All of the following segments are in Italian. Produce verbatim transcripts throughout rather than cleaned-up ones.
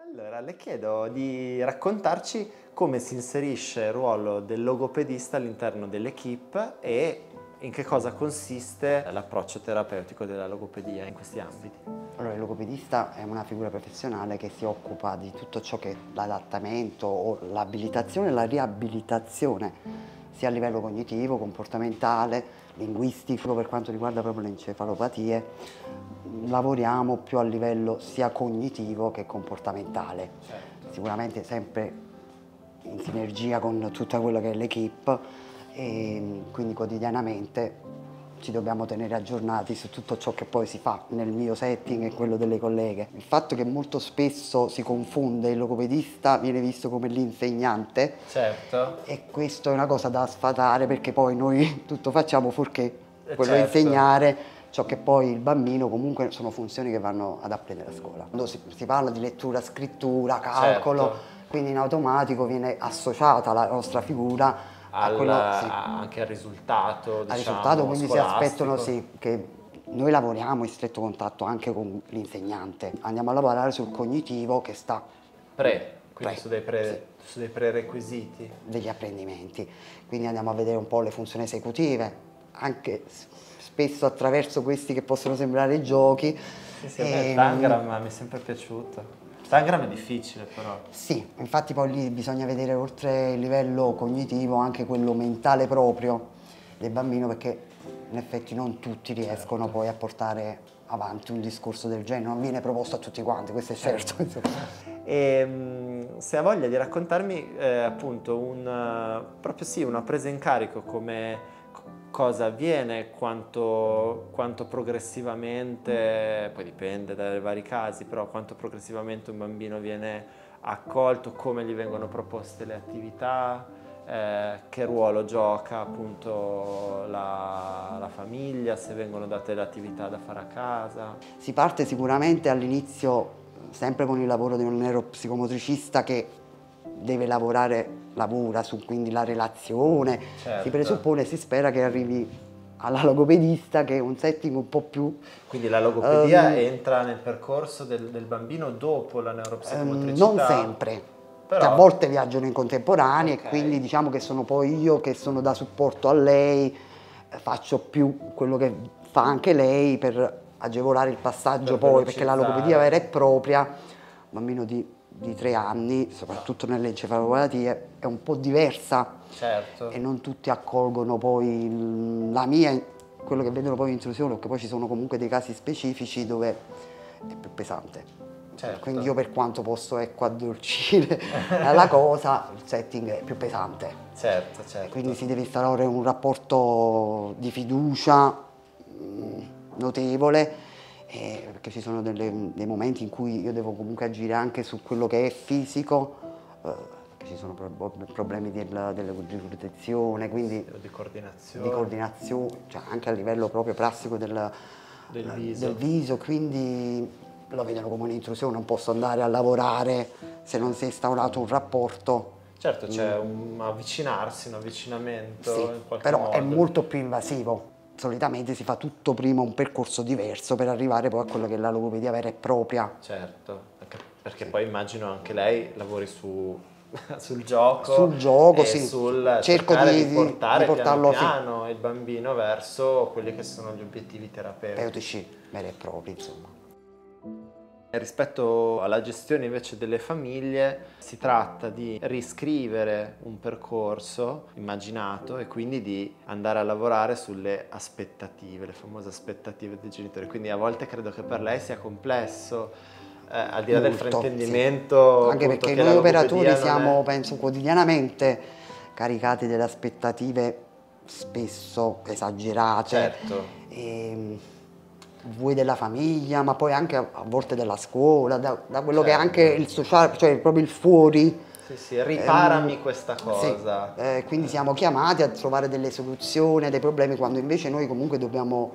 Allora, le chiedo di raccontarci come si inserisce il ruolo del logopedista all'interno dell'equipe e in che cosa consiste l'approccio terapeutico della logopedia in questi ambiti. Allora, il logopedista è una figura professionale che si occupa di tutto ciò che è l'adattamento o l'abilitazione e la riabilitazione, sia a livello cognitivo, comportamentale, linguistico. Per quanto riguarda proprio le encefalopatie, lavoriamo più a livello sia cognitivo che comportamentale. Certo. Sicuramente sempre in sinergia con tutta quella che è l'equipe, e quindi quotidianamente ci dobbiamo tenere aggiornati su tutto ciò che poi si fa nel mio setting e quello delle colleghe. Il fatto che molto spesso si confonde il logopedista viene visto come l'insegnante. Certo. E questo è una cosa da sfatare, perché poi noi tutto facciamo fuorché quello Certo. insegnare ciò che poi il bambino, comunque sono funzioni che vanno ad apprendere a scuola. Quando si, si parla di lettura, scrittura, calcolo, Certo. quindi in automatico viene associata la nostra figura Al, a quello, sì, anche al risultato, al diciamo, risultato, quindi si scolastico. aspettano sì, che noi lavoriamo in stretto contatto anche con l'insegnante. Andiamo a lavorare sul cognitivo che sta Pre, quindi pre, su dei, pre, sì, su dei prerequisiti. degli apprendimenti. Quindi andiamo a vedere un po' le funzioni esecutive, anche spesso attraverso questi che possono sembrare giochi. Sì, sì, a me il E, Tangram mi è sempre piaciuto. Il Tangram è difficile però. sì, infatti poi lì bisogna vedere oltre il livello cognitivo anche quello mentale proprio del bambino, perché in effetti non tutti riescono Certo. poi a portare avanti un discorso del genere, non viene proposto a tutti quanti, questo è certo. E mh, se ha voglia di raccontarmi eh, appunto un, uh, proprio sì, una presa in carico, come cosa avviene, quanto, quanto progressivamente, poi dipende dai vari casi, però quanto progressivamente un bambino viene accolto, come gli vengono proposte le attività, eh, che ruolo gioca appunto la, la famiglia, se vengono date le attività da fare a casa. Si parte sicuramente all'inizio sempre con il lavoro di un neuropsicomotricista che deve lavorare, lavora su quindi la relazione, Certo. si presuppone, si spera che arrivi alla logopedista, che è un setting un po' più... Quindi la logopedia um, entra nel percorso del, del bambino dopo la um, neuropsicomotricità? non sempre, Però... che a volte viaggiano in contemporanea, Okay. e quindi diciamo che sono poi io che sono da supporto a lei, faccio più quello che fa anche lei per agevolare il passaggio Per poi, perché la velocizzare. logopedia vera e propria, un bambino di, di tre anni, soprattutto nelle encefalopatie, è un po' diversa. Certo. E non tutti accolgono poi la mia, quello che vedono poi in intrusione, perché poi ci sono comunque dei casi specifici dove è più pesante. Certo. Quindi io, per quanto posso, ecco, addolcire la cosa, il setting è più pesante. Certo, certo. Quindi si deve instaurare un rapporto di fiducia mh, notevole, eh, perché ci sono delle, dei momenti in cui io devo comunque agire anche su quello che è fisico, eh, che ci sono pro problemi della, della protezione, quindi di coordinazione, di coordinazione, cioè anche a livello proprio plastico del, del viso. del viso, quindi lo vedono come un'intrusione, non posso andare a lavorare se non si è instaurato un rapporto. Certo, c'è un avvicinarsi, un avvicinamento Sì, in qualche però modo. è molto più invasivo. Solitamente si fa tutto prima un percorso diverso per arrivare poi a quello che è la logopedia vera e propria. Certo, anche perché poi immagino anche lei lavori su, sul gioco, Sul gioco, e sì. sul Cerco cercare di, di portare di portarlo, piano sì, piano il bambino verso quelli che sono gli obiettivi terapeutici. terapeutici veri e propri, insomma. Rispetto alla gestione invece delle famiglie, si tratta di riscrivere un percorso immaginato e quindi di andare a lavorare sulle aspettative, le famose aspettative dei genitori. Quindi a volte credo che per lei sia complesso, eh, al di là del Molto, fraintendimento, sì. Anche appunto, perché che noi la operatori logopedia non siamo, è... penso, quotidianamente caricati delle aspettative spesso esagerate. Certo. E, vuoi della famiglia, ma poi anche a, a volte della scuola, da, da quello Certo. che è anche il sociale, cioè proprio il fuori. Sì, sì, riparami Ehm, questa cosa. Sì, eh, quindi siamo chiamati a trovare delle soluzioni, dei problemi, quando invece noi comunque dobbiamo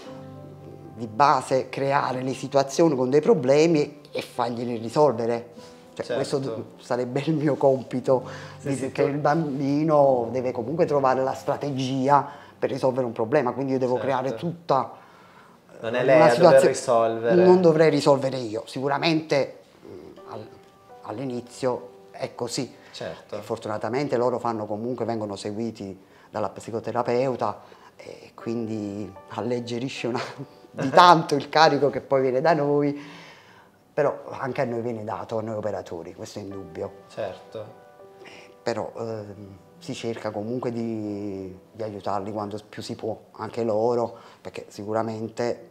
di base creare le situazioni con dei problemi e farglieli risolvere. Cioè, Certo. Questo sarebbe il mio compito, Sì, di, sì, perché tu- il bambino deve comunque trovare la strategia per risolvere un problema, quindi io devo Certo. creare tutta Non è eh, lei una a dover situazione. risolvere. Non dovrei risolvere io, sicuramente mh, al- all'inizio è così. Certo. E fortunatamente loro fanno comunque, vengono seguiti dalla psicoterapeuta e quindi alleggerisce una, di tanto il carico che poi viene da noi, però anche a noi viene dato, a noi operatori, questo è indubbio. Certo. Però ehm, si cerca comunque di, di aiutarli quando più si può, anche loro, perché sicuramente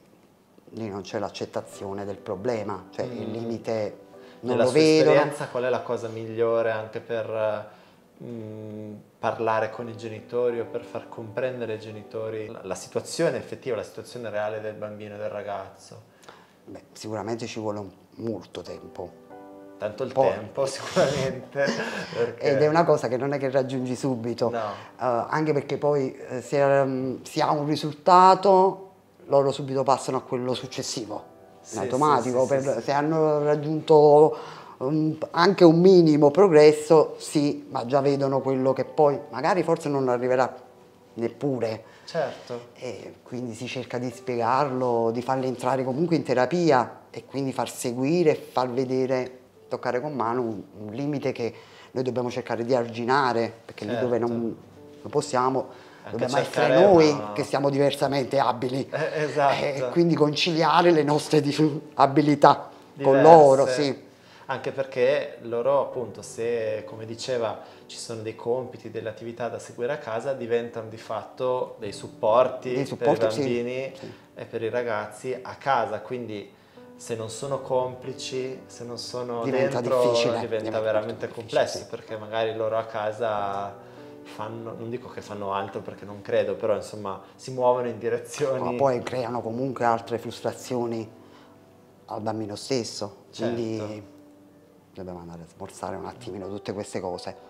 lì non c'è l'accettazione del problema, cioè mm. il limite non Nella lo sua vedono. esperienza qual è la cosa migliore anche per mh, parlare con i genitori o per far comprendere ai genitori la, la situazione effettiva, la situazione reale del bambino e del ragazzo? Beh, sicuramente ci vuole un, molto tempo. Tanto il Poi, tempo sicuramente. Perché... Ed è una cosa che non è che raggiungi subito, no. uh, anche perché poi eh, se um, si ha un risultato loro subito passano a quello successivo, in sì, automatico, sì, sì, per, sì, sì. se hanno raggiunto um, anche un minimo progresso, sì, ma già vedono quello che poi magari forse non arriverà neppure. Certo. E quindi si cerca di spiegarlo, di farli entrare comunque in terapia e quindi far seguire, far vedere, toccare con mano un, un limite che noi dobbiamo cercare di arginare, perché certo. lì dove non, non possiamo, anche dobbiamo essere noi una... che siamo diversamente abili, eh, esatto. E quindi conciliare le nostre abilità diverse con loro, sì. Anche perché loro appunto, se come diceva ci sono dei compiti, delle attività da seguire a casa, diventano di fatto dei supporti, dei supporti per i bambini sì, sì. e per i ragazzi a casa, quindi se non sono complici, se non sono diventa dentro, difficile, diventa, diventa veramente complesso, sì. perché magari loro a casa fanno, non dico che fanno altro perché non credo, però insomma si muovono in direzioni... Ma poi creano comunque altre frustrazioni al bambino stesso, certo. quindi dobbiamo andare a smorzare un attimino tutte queste cose.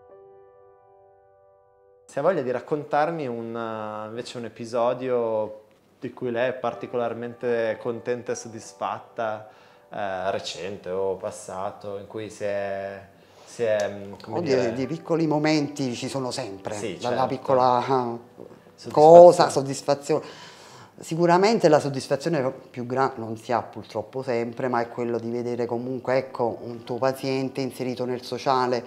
Se ha voglia di raccontarmi un, invece un episodio di cui lei è particolarmente contenta e soddisfatta, eh, recente o passato, in cui si è... Si è come Oddio, dire... di piccoli momenti ci sono sempre, sì, dalla certo. piccola soddisfazione. cosa, soddisfazione. Sicuramente la soddisfazione più grande non si ha purtroppo sempre, ma è quello di vedere comunque, ecco, un tuo paziente inserito nel sociale,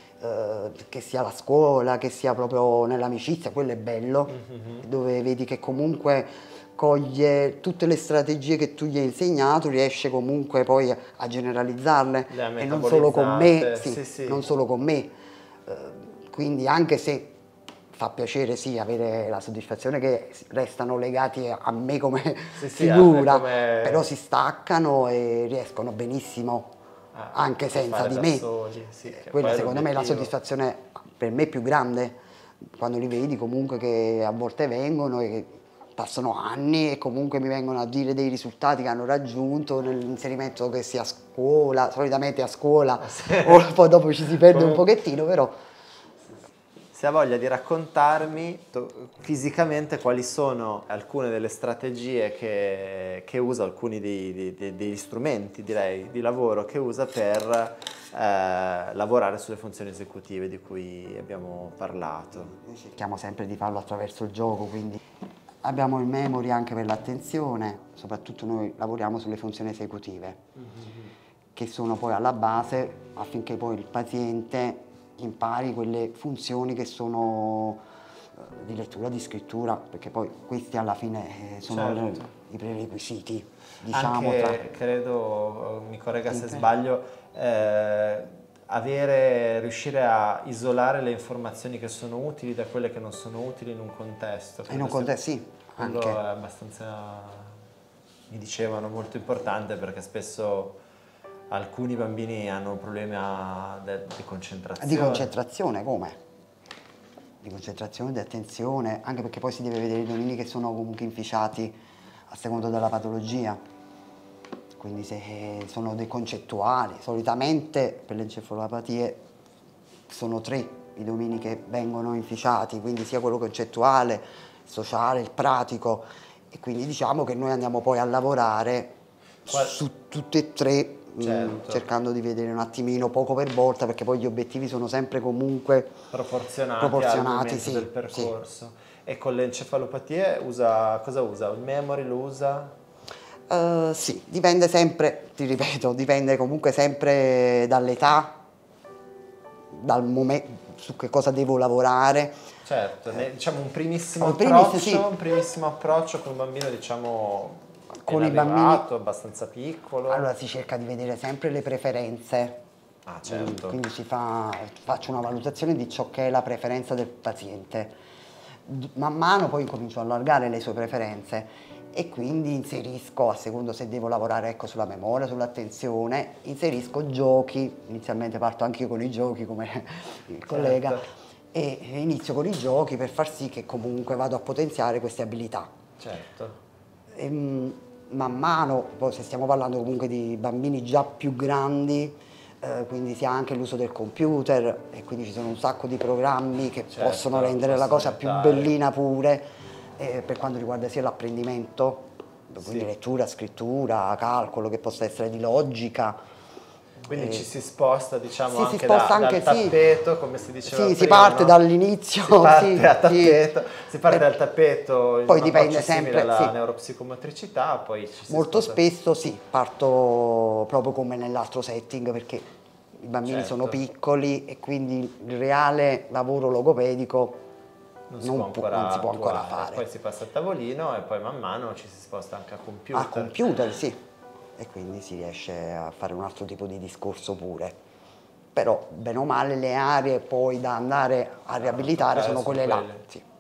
eh, che sia la scuola, che sia proprio nell'amicizia, quello è bello, mm-hmm. dove vedi che comunque coglie tutte le strategie che tu gli hai insegnato, riesce comunque poi a generalizzarle e non solo con me, sì, sì, sì. non solo con me. Eh, quindi anche se fa piacere sì avere la soddisfazione che restano legati a me come sì, figura, sì, come... però si staccano e riescono benissimo ah, anche senza di me. Soli, sì, quella secondo me è la soddisfazione per me più grande, quando li vedi comunque che a volte vengono e passano anni e comunque mi vengono a dire dei risultati che hanno raggiunto nell'inserimento, che sia a scuola, solitamente a scuola, sì. o poi dopo ci si perde un pochettino, però... Se ha voglia di raccontarmi fisicamente quali sono alcune delle strategie che, che usa, alcuni dei, dei, degli strumenti, direi, di lavoro che usa per eh, lavorare sulle funzioni esecutive di cui abbiamo parlato. Noi cerchiamo sempre di farlo attraverso il gioco, quindi abbiamo il memory anche per l'attenzione, soprattutto noi lavoriamo sulle funzioni esecutive, mm-hmm. che sono poi alla base affinché poi il paziente impari quelle funzioni che sono uh, di lettura, di scrittura, perché poi questi alla fine eh, sono certo. le, i prerequisiti, diciamo. Anche, tra... credo, mi corregga se sbaglio, eh, avere, riuscire a isolare le informazioni che sono utili da quelle che non sono utili in un contesto. In un contesto, sì, quello anche. è abbastanza, mi dicevano, molto importante, perché spesso alcuni bambini hanno problemi a, de, di concentrazione. Di concentrazione, come? Di concentrazione, di attenzione, anche perché poi si deve vedere i domini che sono comunque inficiati a seconda della patologia. Quindi se sono dei concettuali, solitamente per le encefalopatie sono tre i domini che vengono inficiati, quindi sia quello concettuale, il sociale, il pratico, e quindi diciamo che noi andiamo poi a lavorare Qual... su tutte e tre. Certo. Cercando di vedere un attimino poco per volta, perché poi gli obiettivi sono sempre comunque proporzionati, proporzionati al sì, del percorso. Sì. E con le encefalopatie usa, cosa usa? Il memory lo usa? Uh, sì, dipende sempre, ti ripeto, dipende comunque sempre dall'età, dal momento, su che cosa devo lavorare. Certo, ne, diciamo un primissimo Un primis, approccio, sì. un primissimo approccio con un bambino, diciamo, Con i arrivato, bambini, abbastanza piccolo. allora si cerca di vedere sempre le preferenze. Ah, certo. Quindi si fa, faccio una valutazione di ciò che è la preferenza del paziente. D- Man mano poi incomincio a allargare le sue preferenze e quindi inserisco, a secondo se devo lavorare ecco, sulla memoria, sull'attenzione, inserisco giochi, inizialmente parto anche io con i giochi come il collega, Certo. e inizio con i giochi per far sì che comunque vado a potenziare queste abilità. Certo. E, mm, man mano, poi se stiamo parlando comunque di bambini già più grandi, eh, quindi si ha anche l'uso del computer e quindi ci sono un sacco di programmi che Certo, possono rendere la possono cosa più aiutare. bellina pure, eh, per quanto riguarda sia l'apprendimento, quindi Sì. lettura, scrittura, calcolo, che possa essere di logica. Quindi Eh, ci si sposta, diciamo, sì, si anche, sposta da, anche, dal sì. tappeto, come si diceva Sì, prima, si parte no? dall'inizio, Si parte, sì, a sì. tappeto, si parte Eh, dal tappeto in poi un dipende approccio simile sempre, alla sì. neuropsicomotricità, poi ci si Molto sposta. spesso sì, parto proprio come nell'altro setting perché i bambini Certo. sono piccoli e quindi il reale lavoro logopedico Non si, non, può può- ancora non si può ancora attuare. fare. Poi si passa a tavolino e poi man mano ci si sposta anche a computer. A computer sì, e quindi si riesce a fare un altro tipo di discorso pure. Però bene o male le aree poi da andare a riabilitare toccare sono sono quelle là. quelle. Sì.